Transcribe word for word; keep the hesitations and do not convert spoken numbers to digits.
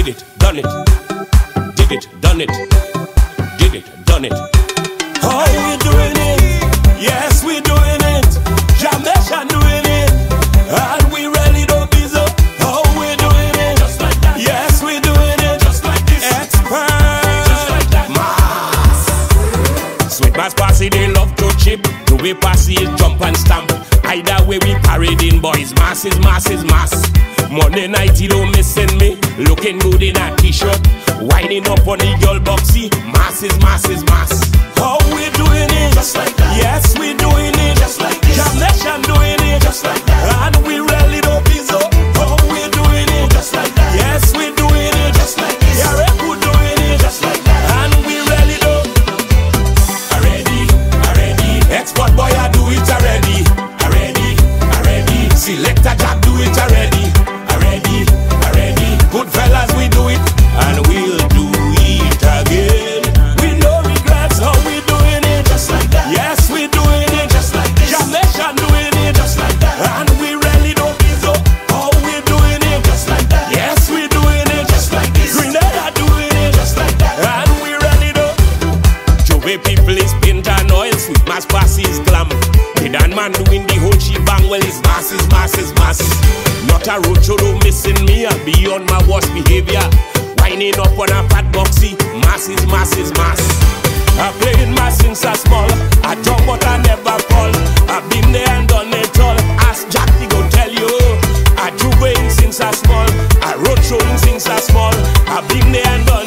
Did it, done it. Did it, done it. Did it, done it. How we doing it? Yes, we doing it. Jamaican doing it. And we really don't be so. How we doing it? Just like that. Yes, we doing it. Just like this. Expert. Just like that. Mass. Sweet mass passy, they love to chip. Do we pass it, jump and stamp. Either way we parading boys. Masses, masses, mass. Monday night you don't missing me. Looking good in a t-shirt. Winding up on the girl boxy. Masses, masses, mass. How we doing it? Just like that. Yes, we doing it. Just like this. Jamaican doing it. Just like that. And we really don't be so. How we doing it? Just like that. Yes, we doing it. Just like this. Yeah, we doing it. Just like that. And we really don't. Already, already. Export boy, I do it already. Already, already. Selector Jack do it already. Already, already. Good fellas, we do it. And we'll do it again. We no regrets, how we doing it. Just like that. Yes, we doing it. Just like this. Jamaican doing it. Just like that. And we really don't be so. How we doing it. Just like that. Yes, we doing it. Just like this. Grenada doing it. Just like that. And we really don't. Joe people is pint and oil. Sweet mass passes glam. The Dan man doing the whole shebang. Well, it's masses, masses, masses. Not a roadshow don't missing me. I'll be on my worst behavior. Winding up on a fat boxy. Masses, masses, mass. I played mass since I small. I jump but I never fall. I've been there and done it all. Ask Jack, he go tell you. I juveing since I small. I road showing since I small. I've been there and done